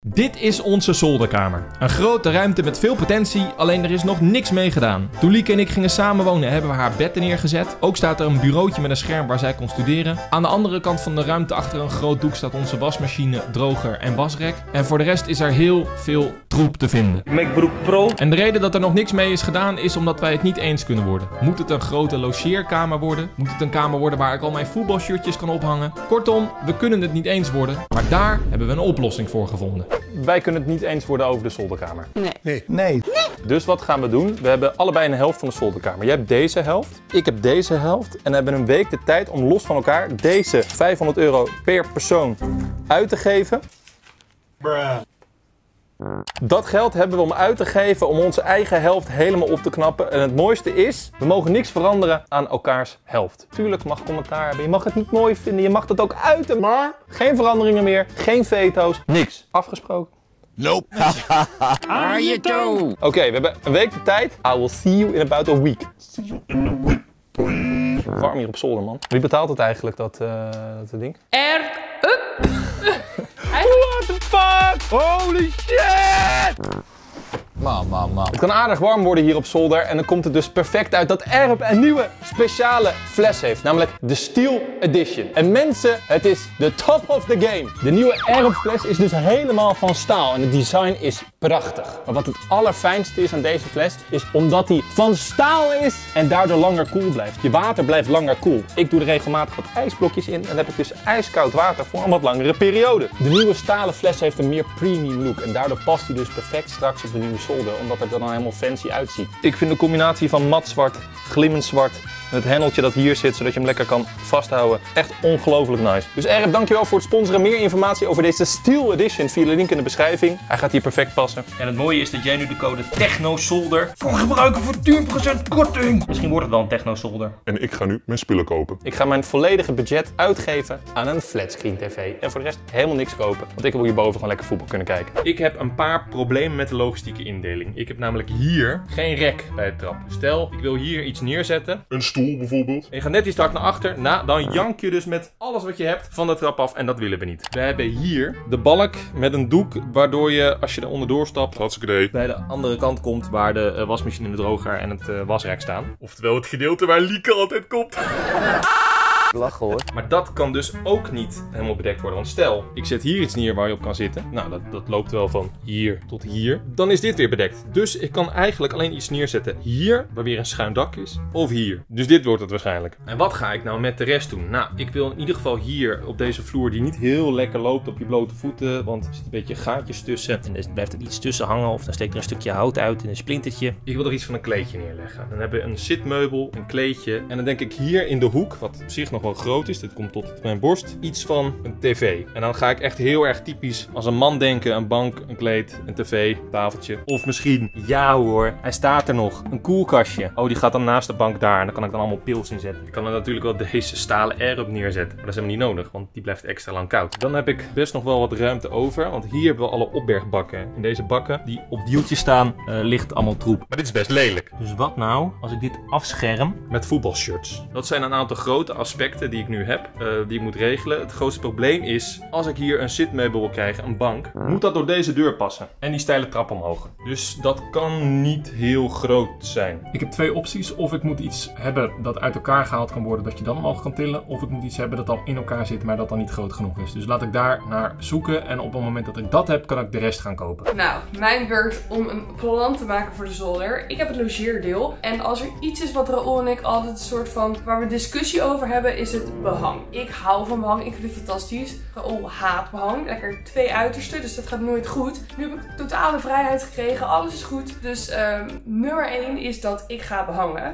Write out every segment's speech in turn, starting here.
Dit is onze zolderkamer. Een grote ruimte met veel potentie, alleen er is nog niks mee gedaan. Toen Lieke en ik gingen samenwonen hebben we haar bed neergezet. Ook staat er een bureautje met een scherm waar zij kon studeren. Aan de andere kant van de ruimte achter een groot doek staat onze wasmachine, droger en wasrek. En voor de rest is er heel veel troep te vinden. MacBook Pro. En de reden dat er nog niks mee is gedaan is omdat wij het niet eens kunnen worden. Moet het een grote logeerkamer worden? Moet het een kamer worden waar ik al mijn voetbalshirtjes kan ophangen? Kortom, we kunnen het niet eens worden. Maar daar hebben we een oplossing voor gevonden. Wij kunnen het niet eens worden over de zolderkamer. Nee. Dus wat gaan we doen? We hebben allebei een helft van de zolderkamer. Jij hebt deze helft, ik heb deze helft. En we hebben een week de tijd om los van elkaar deze €500 per persoon uit te geven. Dat geld hebben we om uit te geven om onze eigen helft helemaal op te knappen. En het mooiste is, we mogen niks veranderen aan elkaars helft. Tuurlijk mag commentaar hebben, je mag het niet mooi vinden, je mag het ook uiten. Maar geen veranderingen meer, geen veto's, niks. Afgesproken? Nope. Are you too? Oké, we hebben een week de tijd. I will see you in about a week. Warm hier op zolder, man. Wie betaalt het eigenlijk, dat ding? What the fuck? Holy shit! Man. Het kan aardig warm worden hier op zolder en dan komt het dus perfect uit dat Erp een nieuwe speciale fles heeft. Namelijk de Steel Edition. En mensen, het is de top of the game. De nieuwe Erp fles is dus helemaal van staal en het design is prachtig. Maar wat het allerfijnste is aan deze fles is omdat hij van staal is en daardoor langer koel blijft. Je water blijft langer koel. Ik doe er regelmatig wat ijsblokjes in en dan heb ik dus ijskoud water voor een wat langere periode. De nieuwe stalen fles heeft een meer premium look en daardoor past hij dus perfect straks op de nieuwe zolder, omdat het er dan helemaal fancy uitziet. Ik vind de combinatie van mat zwart, glimmend zwart en het hendeltje dat hier zit, zodat je hem lekker kan vasthouden, echt ongelooflijk nice. Dus Erp, dankjewel voor het sponsoren. Meer informatie over deze Steel Edition via de link in de beschrijving. Hij gaat hier perfect passen. En het mooie is dat jij nu de code TechnoZolder voor gebruiken voor 10% korting. Misschien wordt het wel een TechnoZolder. En ik ga nu mijn spullen kopen. Ik ga mijn volledige budget uitgeven aan een flatscreen tv. En voor de rest helemaal niks kopen, want ik wil hierboven gewoon lekker voetbal kunnen kijken. Ik heb een paar problemen met de logistieke indeling. Ik heb namelijk hier geen rek bij het trap. Stel, ik wil hier iets neerzetten. Een stoel bijvoorbeeld. En je gaat net iets te hard naar achter. Nou, dan jank je dus met alles wat je hebt van de trap af. En dat willen we niet. We hebben hier de balk met een doek. Waardoor je, als je er onderdoor stapt, Hartstikke idee. bij de andere kant komt waar de wasmachine en de droger en het wasrek staan. Oftewel het gedeelte waar Lieke altijd komt. Lachen hoor. Maar dat kan dus ook niet helemaal bedekt worden. Want stel, ik zet hier iets neer waar je op kan zitten. Nou, dat loopt wel van hier tot hier. Dan is dit weer bedekt. Dus ik kan eigenlijk alleen iets neerzetten hier, waar weer een schuin dak is. Of hier. Dus dit wordt het waarschijnlijk. En wat ga ik nou met de rest doen? Nou, ik wil in ieder geval hier op deze vloer die niet heel lekker loopt op je blote voeten. Want er zitten een beetje gaatjes tussen. En er blijft er iets tussen hangen. Of dan steekt er een stukje hout uit en een splintertje. Ik wil er iets van een kleedje neerleggen. Dan hebben we een zitmeubel, een kleedje. En dan denk ik hier in de hoek, wat op zich nog wel groot is, dit komt tot mijn borst, iets van een tv. En dan ga ik echt heel erg typisch als een man denken, een bank, een kleed, een tv, een tafeltje. Of misschien, ja hoor, hij staat er nog, een koelkastje. Oh, die gaat dan naast de bank daar en dan kan ik dan allemaal pils in zetten. Ik kan er natuurlijk wel deze stalen R op neerzetten, maar dat is helemaal niet nodig, want die blijft extra lang koud. Dan heb ik best nog wel wat ruimte over, want hier hebben we alle opbergbakken. In deze bakken, die op wieltjes staan, ligt allemaal troep. Maar dit is best lelijk. Dus wat nou als ik dit afscherm met voetbalshirts? Dat zijn een aantal grote aspecten die ik nu heb, die ik moet regelen. Het grootste probleem is, als ik hier een zitmeubel wil krijgen, een bank, moet dat door deze deur passen. En die steile trap omhoog. Dus dat kan niet heel groot zijn. Ik heb twee opties. Of ik moet iets hebben dat uit elkaar gehaald kan worden, dat je dan omhoog kan tillen. Of ik moet iets hebben dat al in elkaar zit, maar dat dan niet groot genoeg is. Dus laat ik daar naar zoeken. En op het moment dat ik dat heb, kan ik de rest gaan kopen. Nou, mijn beurt om een plan te maken voor de zolder. Ik heb het logeerdeel. En als er iets is wat Raoul en ik altijd een soort van, waar we discussie over hebben, is het behang. Ik hou van behang, ik vind het fantastisch. Raoul haat behang, lekker twee uitersten, dus dat gaat nooit goed. Nu heb ik totale vrijheid gekregen, alles is goed. Dus nummer 1 is dat ik ga behangen.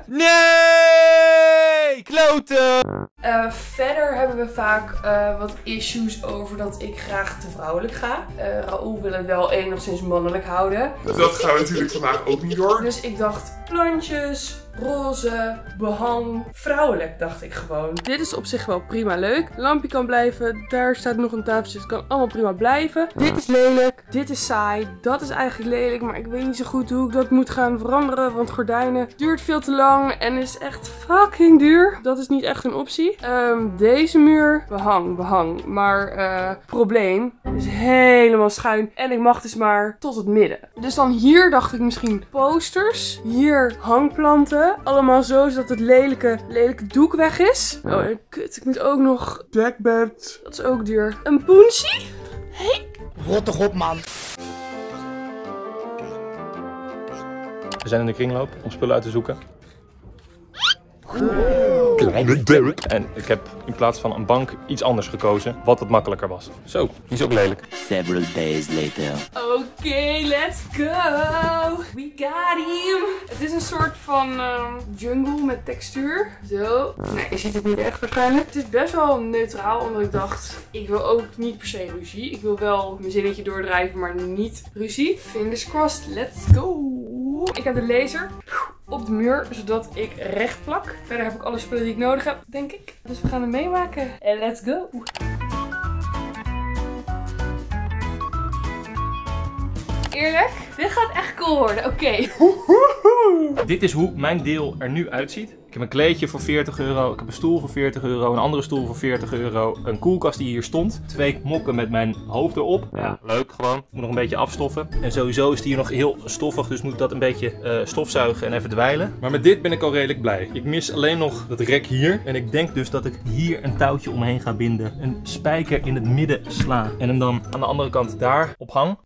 Nee! Kloten! Verder hebben we vaak wat issues over dat ik graag te vrouwelijk ga. Raoul wil het wel enigszins mannelijk houden. Dat gaan we natuurlijk vandaag ook niet door. Dus ik dacht plantjes, roze, behang, vrouwelijk dacht ik gewoon. Dit is op zich wel prima leuk. Lampje kan blijven, daar staat nog een tafeltje, het kan allemaal prima blijven. Dit is lelijk, dit is saai, dat is eigenlijk lelijk, maar ik weet niet zo goed hoe ik dat moet gaan veranderen, want gordijnen duurt veel te lang en is echt fucking duur. Dat is niet echt een optie. Deze muur, behang, maar probleem, is helemaal schuin en ik mag dus maar tot het midden. Dus dan hier dacht ik misschien posters, hier hangplanten, allemaal zo zodat het lelijke doek weg is. Oh en kut, ik moet ook nog dekbed, dat is ook duur. Een poensie? Hey. Rot toch op, man. We zijn in de kringloop om spullen uit te zoeken. Kleine Derek. En ik heb in plaats van een bank iets anders gekozen, wat wat makkelijker was. Zo, die is ook lelijk. Several days later. Oké, let's go! We got him! Het is een soort van jungle met textuur. Zo. Nee, je ziet het niet echt waarschijnlijk. Het is best wel neutraal, omdat ik dacht, ik wil ook niet per se ruzie. Ik wil wel mijn zinnetje doordrijven, maar niet ruzie. Fingers crossed, let's go! Ik heb de laser op de muur, zodat ik recht plak. Verder heb ik alle spullen die ik nodig heb, denk ik. Dus we gaan het meemaken. En let's go! Eerlijk, dit gaat echt cool worden. Oké. Dit is hoe mijn deel er nu uitziet. Ik heb een kleedje voor 40 euro, ik heb een stoel voor 40 euro, een andere stoel voor 40 euro, een koelkast die hier stond, 2 mokken met mijn hoofd erop. Ja, leuk gewoon. Moet nog een beetje afstoffen. En sowieso is die hier nog heel stoffig, dus moet ik dat een beetje stofzuigen en even dweilen. Maar met dit ben ik al redelijk blij. Ik mis alleen nog dat rek hier. En ik denk dus dat ik hier een touwtje omheen ga binden. Een spijker in het midden sla. En hem dan aan de andere kant daar ophang.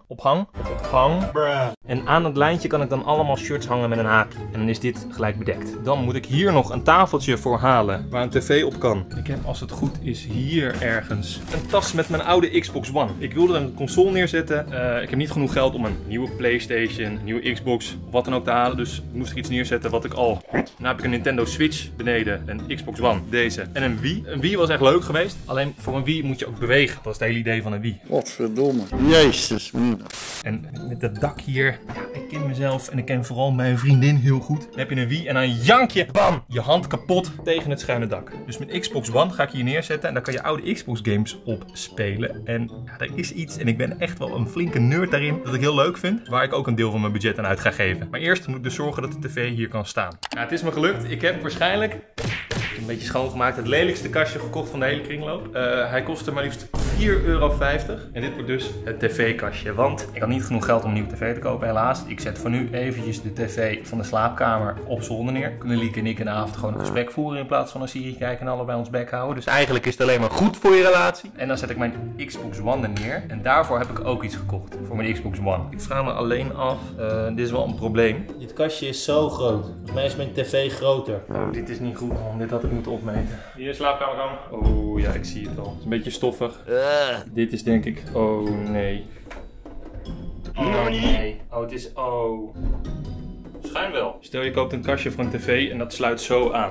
En aan het lijntje kan ik dan allemaal shirts hangen met een haakje. En dan is dit gelijk bedekt. Dan moet ik hier nog een tafeltje voor halen waar een tv op kan. Ik heb, als het goed is, hier ergens een tas met mijn oude Xbox One. Ik wilde er een console neerzetten. Ik heb niet genoeg geld om een nieuwe PlayStation, een nieuwe Xbox of wat dan ook te halen. Dus moest ik iets neerzetten wat ik al... Nou heb ik een Nintendo Switch beneden, een Xbox One, deze. En een Wii. Een Wii was echt leuk geweest. Alleen voor een Wii moet je ook bewegen. Dat is het hele idee van een Wii. Godverdomme. Jezus. En met dat dak hier, ja, ik ken mezelf en ik ken vooral mijn vriendin heel goed. Dan heb je een Wii en dan jank je, bam, je hand kapot tegen het schuine dak. Dus met Xbox One ga ik hier neerzetten en dan kan je oude Xbox games op spelen. En ja, er is iets, en ik ben echt wel een flinke nerd daarin, dat ik heel leuk vind, waar ik ook een deel van mijn budget aan uit ga geven. Maar eerst moet ik dus zorgen dat de tv hier kan staan. Nou, het is me gelukt. Ik heb waarschijnlijk... een beetje schoongemaakt. Het lelijkste kastje gekocht van de hele kringloop. Hij kostte maar liefst €4,50. En dit wordt dus het tv-kastje. Want ik had niet genoeg geld om een nieuwe tv te kopen, helaas. Ik zet voor nu eventjes de tv van de slaapkamer op zolder neer. Kunnen Lieke en ik in de avond gewoon een gesprek voeren in plaats van een serie kijken en allebei ons bek houden. Dus eigenlijk is het alleen maar goed voor je relatie. En dan zet ik mijn Xbox One er neer. En daarvoor heb ik ook iets gekocht. Voor mijn Xbox One. Ik vraag me alleen af. Dit is wel een probleem. Dit kastje is zo groot. Volgens mij is mijn tv groter. Oh, dit is niet goed, man. Dit had ik moeten opmeten. Hier, slaapkamergang. Oh ja, ik zie het al. Het is een beetje stoffig. Dit is denk ik... Oh nee. Oh nee. Oh, het is... Oh. Schuin wel. Stel je koopt een kastje voor een tv en dat sluit zo aan.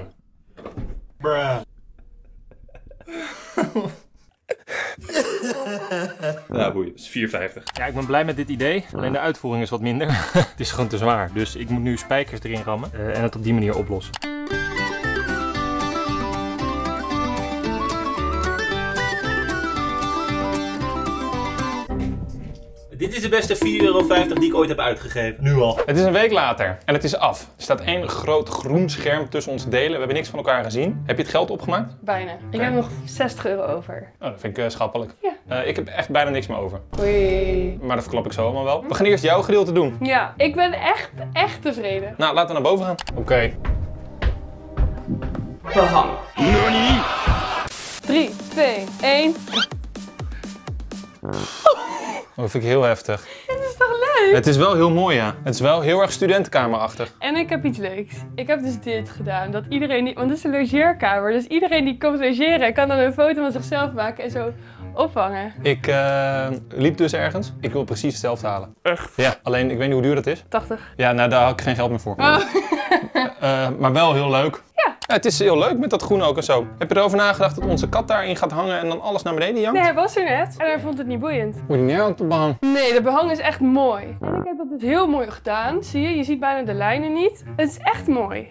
Ja, boeien. Dat is €4,50. Ja, ik ben blij met dit idee. Alleen de uitvoering is wat minder. Het is gewoon te zwaar. Dus ik moet nu spijkers erin rammen en het op die manier oplossen. Dit is de beste €4,50 die ik ooit heb uitgegeven. Nu al. Het is een week later en het is af. Er staat één groot groen scherm tussen ons delen. We hebben niks van elkaar gezien. Heb je het geld opgemaakt? Bijna. Ik heb nog €60 over. Oh, dat vind ik schappelijk. Ja. Ik heb echt bijna niks meer over. Oei. Maar dat verklap ik zo allemaal wel. We gaan eerst jouw gedeelte doen. Ja, ik ben echt tevreden. Nou, laten we naar boven gaan. Oké. Behang. 3, 2, 1. Oh, dat vind ik heel heftig. Dit is toch leuk? Het is wel heel mooi, ja. Het is wel heel erg studentenkamerachtig. En ik heb iets leuks. Ik heb dus dit gedaan. Dat iedereen die... Want dit is een logeerkamer. Dus iedereen die komt logeren kan dan een foto van zichzelf maken en zo ophangen. Ik liep dus ergens. Ik wil precies hetzelfde halen. Echt? Ja, alleen ik weet niet hoe duur dat is. 80. Ja, nou daar had ik geen geld meer voor. Oh. Maar wel heel leuk. Ja. Ja, het is heel leuk met dat groen ook en zo. Heb je erover nagedacht dat onze kat daarin gaat hangen en dan alles naar beneden jankt? Nee, hij was er net en hij vond het niet boeiend. Moet je neer op de behang. Nee, de behang is echt mooi. En ik Ik heb dat dus heel mooi gedaan. Zie je? Je ziet bijna de lijnen niet. Het is echt mooi.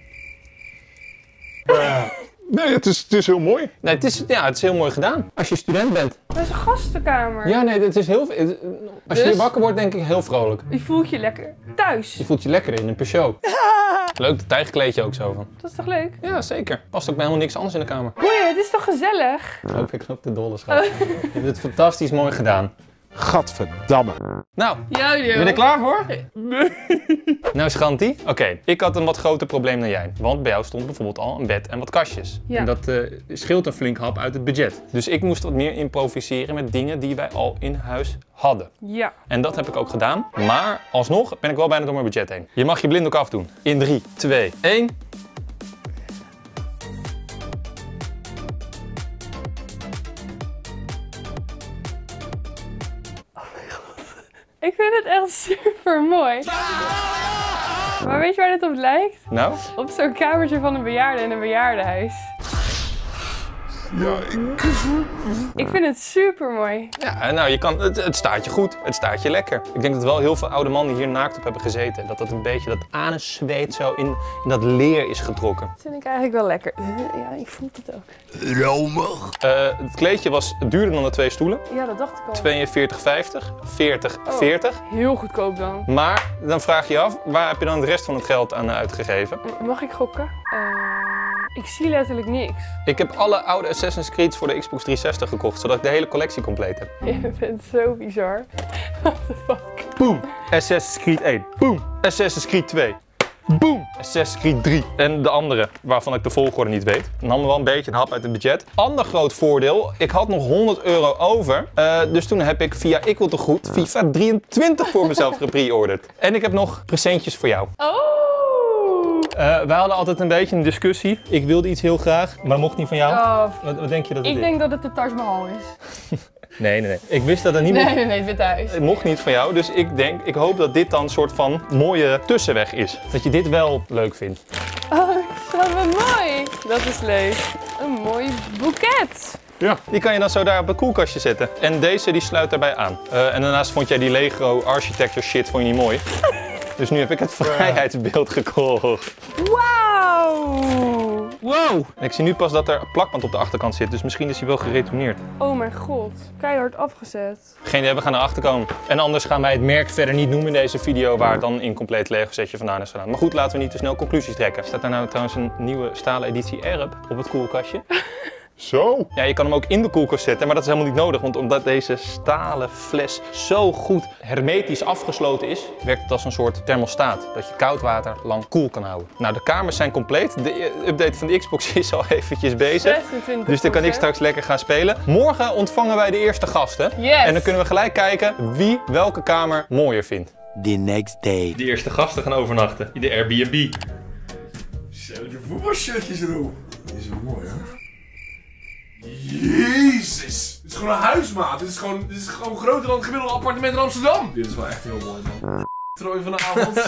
Nee, het is heel mooi. Nee, het is heel mooi gedaan. Als je student bent. Dat is een gastenkamer. Ja, nee, het is heel... Als je hier wakker wordt, denk ik heel vrolijk. Je voelt je lekker thuis. Je voelt je lekker in een Peugeot. Leuk, dat tijgerkleedje ook zo van. Dat is toch leuk? Ja, zeker. Past ook bij helemaal niks anders in de kamer. Boeien, het is toch gezellig? Ik loop de dolle schat. Je hebt het fantastisch mooi gedaan. Gadverdamme. Nou, Ja, ben je er klaar voor? Nou, Schantie. Oké, ik had een wat groter probleem dan jij. Want bij jou stond bijvoorbeeld al een bed en wat kastjes. Ja. En dat scheelt een flink hap uit het budget. Dus ik moest wat meer improviseren met dingen die wij al in huis hadden. Ja. En dat heb ik ook gedaan. Maar alsnog ben ik wel bijna door mijn budget heen. Je mag je blinddoek afdoen. In 3, 2, 1. Ik vind het echt super mooi. Maar weet je waar dit op lijkt? Nou? Op zo'n kamertje van een bejaarde in een bejaardenhuis. Ja, Ik vind het super mooi. Ja, nou, het staat je goed. Het staat je lekker. Ik denk dat wel heel veel oude mannen hier naakt op hebben gezeten. Dat een beetje dat anuszweet zo in dat leer is getrokken. Dat vind ik eigenlijk wel lekker. Ja, ik voel het ook. Romig. Het kleedje was duurder dan de 2 stoelen. Ja, dat dacht ik al. 42,50. 40,40. Heel goedkoop dan. Maar dan vraag je je af, waar heb je dan de rest van het geld aan uitgegeven? Mag ik gokken? Ik zie letterlijk niks. Ik heb alle oude Assassin's Creed voor de Xbox 360 gekocht, zodat ik de hele collectie compleet heb. Je bent zo bizar. What the fuck? Boom! Assassin's Creed 1. Boom! Assassin's Creed 2. Boom! Assassin's Creed 3. En de andere, waarvan ik de volgorde niet weet. Nam wel een beetje een hap uit het budget. Ander groot voordeel, ik had nog €100 over. Dus toen heb ik via Ik Wil Te Goed FIFA 23 voor mezelf gepreorderd. En ik heb nog presentjes voor jou. Oh! Wij hadden altijd een beetje een discussie. Ik wilde iets heel graag, maar dat mocht niet van jou. Oh, Wat denk je dat het ik is? denk dat het de Taj Mahal is. Nee. Ik wist dat er niet mocht. Nee, het Witte Huis. Het mocht niet van jou, dus ik hoop dat dit dan een soort van mooie tussenweg is. Dat je dit wel leuk vindt. Oh, wat mooi. Dat is leuk. Een mooi boeket. Ja. Die kan je dan zo daar op het koelkastje zetten. En deze die sluit daarbij aan. En daarnaast vond jij die Lego architecture shit vond je niet mooi. Dus nu heb ik het vrijheidsbeeld gekocht. Wauw! Wow! En ik zie nu pas dat er een plakband op de achterkant zit, dus misschien is hij wel geretourneerd. Oh mijn god. Keihard afgezet. Geen idee, we gaan erachter komen. En anders gaan wij het merk verder niet noemen in deze video waar het dan een incompleet Lego setje vandaan is gedaan. Maar goed, laten we niet te snel conclusies trekken. Staat daar nou trouwens een nieuwe stalen editie Erb op het koelkastje? Zo. Ja, je kan hem ook in de koelkast zetten, maar dat is helemaal niet nodig. Want omdat deze stalen fles zo goed hermetisch afgesloten is, werkt het als een soort thermostaat. Dat je koud water lang koel kan houden. Nou, de kamers zijn compleet. De update van de Xbox is al eventjes bezig. 26%. Dus dan kan ik straks lekker gaan spelen. Morgen ontvangen wij de eerste gasten. Yes. En dan kunnen we gelijk kijken wie welke kamer mooier vindt. The next day. De eerste gasten gaan overnachten in de Airbnb. Zo, de voetbalshirtjes erop. Die is wel mooi, hè? Jezus! Dit is gewoon een huismaat. Dit is gewoon groter dan het gemiddelde appartement in Amsterdam. Dit is wel echt heel mooi, man. Trooi vanavond.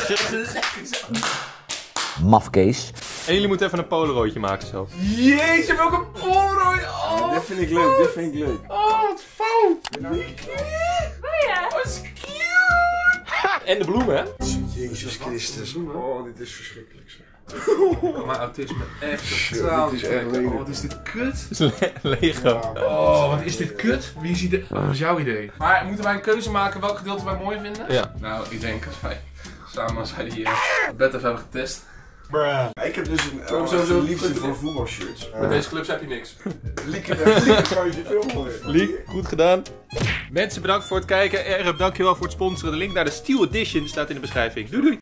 Mafkees. En jullie moeten even een polaroidje maken zelf. Jezus, welke Polaroid! Oh, dit vind ik leuk, dit vind ik leuk. Oh, wat fout! Oh ja. Wat is cute! En de bloemen, hè? Jezus Christus. Oh, dit is verschrikkelijk, zeg. Mijn autisme echt totaal niet trekken. Oh, wat is dit kut? Lego. Oh, wat is dit kut? Wie ziet dit? Wat is jouw idee? Maar moeten wij een keuze maken welk gedeelte wij mooi vinden? Ja. Nou, ik denk als wij samen als wij die bed even hebben getest. Ik heb dus een liefde voor voetbalshirts. Met deze clubs heb je niks. Lieke kan je veel mooier. Liek, goed gedaan. Mensen, bedankt voor het kijken. Erb, dankjewel voor het sponsoren. De link naar de Steel Edition staat in de beschrijving. Doei doei!